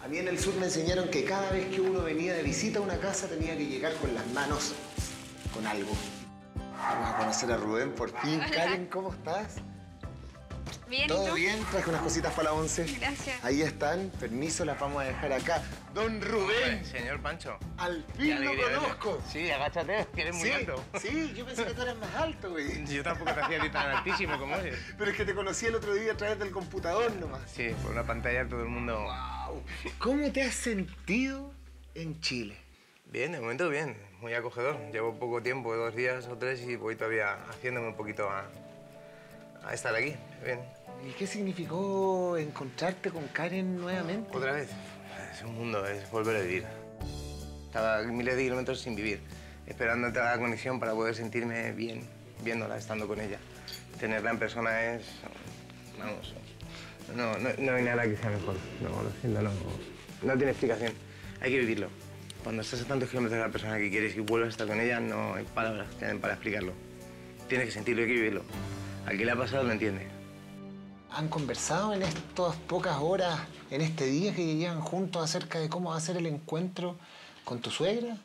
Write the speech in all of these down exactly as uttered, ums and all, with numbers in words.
A mí en el sur me enseñaron que cada vez que uno venía de visita a una casa tenía que llegar con las manos con algo. Vamos a conocer a Rubén por fin. Hola. Karen, ¿cómo estás? Bien, ¿y ¿Todo tú? bien? Traje unas cositas para la once. Gracias. Ahí están. Permiso, las vamos a dejar acá. Don Rubén. Señor Pancho. Al Qué fin lo alegría conozco. verte. Sí, agáchate, que eres muy Sí, alto. sí, yo pensé que tú eras más alto, güey. Yo tampoco te hacía a ti tan altísimo como eres. Pero es que te conocí el otro día a través del computador nomás. Sí, por una pantalla todo el mundo... Wow. ¿Cómo te has sentido en Chile? Bien, de momento bien, muy acogedor. Llevo poco tiempo, dos días o tres, y voy todavía haciéndome un poquito a, a estar aquí. Bien. ¿Y qué significó encontrarte con Karen nuevamente? Otra vez. Es un mundo, es volver a vivir. Estaba miles de kilómetros sin vivir, esperando entrar a la conexión para poder sentirme bien, viéndola, estando con ella. Tenerla en persona es... vamos... No, no, no hay nada que sea mejor. No, lo siento, no, no tiene explicación. Hay que vivirlo. Cuando estás a tantos kilómetros de la persona que quieres y vuelves a estar con ella, no hay palabras que den para explicarlo. Tienes que sentirlo, hay que vivirlo. Al que le ha pasado lo entiende. ¿Han conversado en estas pocas horas, en este día que llevan juntos acerca de cómo va a ser el encuentro con tu suegra?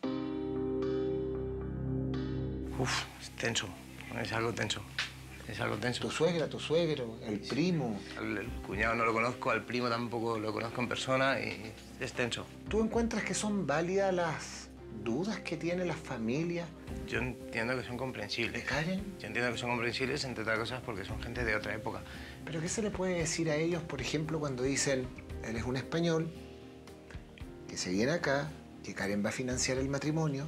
Uf, es tenso. Es algo tenso. Es algo tenso. Tu suegra, tu suegro, el primo. El, el cuñado no lo conozco, al primo tampoco lo conozco en persona y es tenso. ¿Tú encuentras que son válidas las dudas que tiene la familia Yo entiendo que son de comprensibles. Karen? Yo entiendo que son comprensibles, entre otras cosas, porque son gente de otra época. ¿Pero qué se le puede decir a ellos, por ejemplo, cuando dicen, él es un español, que se viene acá, que Karen va a financiar el matrimonio,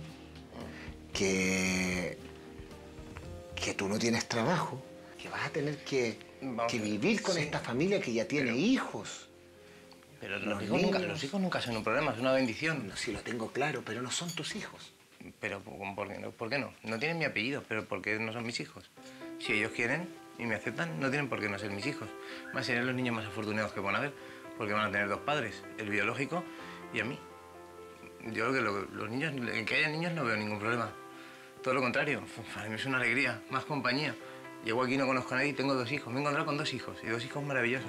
que, que tú no tienes trabajo, que vas a tener que, Vamos que a ver, vivir con sí. esta familia que ya tiene Pero- hijos? Pero los, Los hijos nunca, niños. los hijos nunca son un problema, es una bendición. No, sí lo tengo claro, pero no son tus hijos. Pero ¿por qué no? ¿Por qué no? No tienen mi apellido, pero ¿por qué no son mis hijos? Si ellos quieren y me aceptan, no tienen por qué no ser mis hijos. Más serán los niños más afortunados que van a ver, porque van a tener dos padres, el biológico y a mí. Yo creo que lo- los niños, en que haya niños no veo ningún problema. Todo lo contrario, para mí es una alegría, más compañía. Llego aquí, no conozco a nadie y tengo dos hijos. Me he encontrado con dos hijos y dos hijos maravillosos.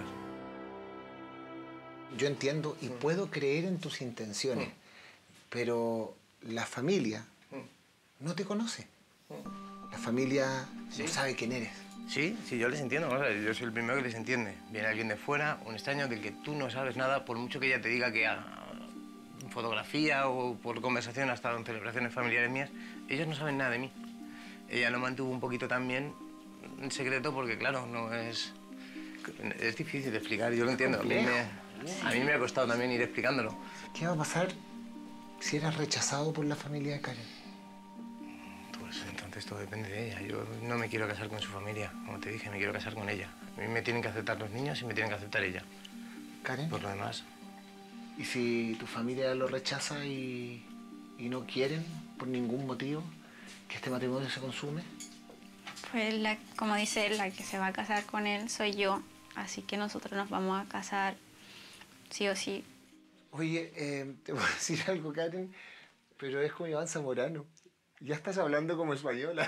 Yo entiendo y puedo creer en tus intenciones, pero la familia no te conoce. La familia Sí. no sabe quién eres. Sí, sí, yo les entiendo. O sea, yo soy el primero que les entiende. Viene alguien de fuera, un extraño del que tú no sabes nada, por mucho que ella te diga que a fotografía o por conversación hasta en celebraciones familiares mías, ellos no saben nada de mí. Ella lo mantuvo un poquito también en secreto porque, claro, no es... Es difícil de explicar, yo lo entiendo. A mí, me, a mí me ha costado también ir explicándolo. ¿Qué va a pasar si eras rechazado por la familia de Karen? Pues entonces todo depende de ella. Yo no me quiero casar con su familia, como te dije, me quiero casar con ella. A mí me tienen que aceptar los niños y me tienen que aceptar ella. Karen, Por lo demás, ¿y si tu familia lo rechaza y, y no quieren por ningún motivo que este matrimonio se consume? Pues la, como dice él, la que se va a casar con él soy yo, así que nosotros nos vamos a casar sí o sí. Oye, eh, te voy a decir algo, Karen, pero es como Iván Zamorano. Ya estás hablando como española.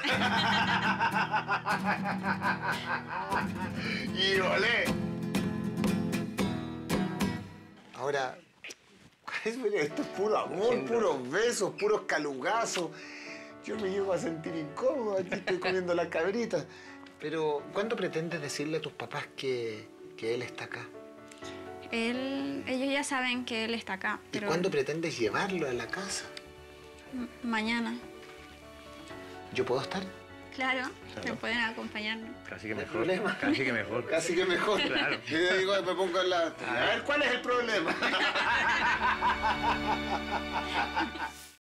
¡Y olé! Ahora, esto es puro amor, Siento. puros besos, puros calugazos. Yo me llevo a sentir incómodo, aquí estoy comiendo las cabritas. Pero, ¿cuándo pretendes decirle a tus papás que, que él está acá? Él, ellos ya saben que él está acá, ¿Y pero cuándo pretendes llevarlo a la casa? m- mañana. ¿Yo puedo estar? Claro, Claro. me pueden acompañar. casi que No hay mejor. problema. Casi que mejor. Casi que mejor. Claro. Yo digo, me pongo al lado. A ver, ¿cuál es el problema?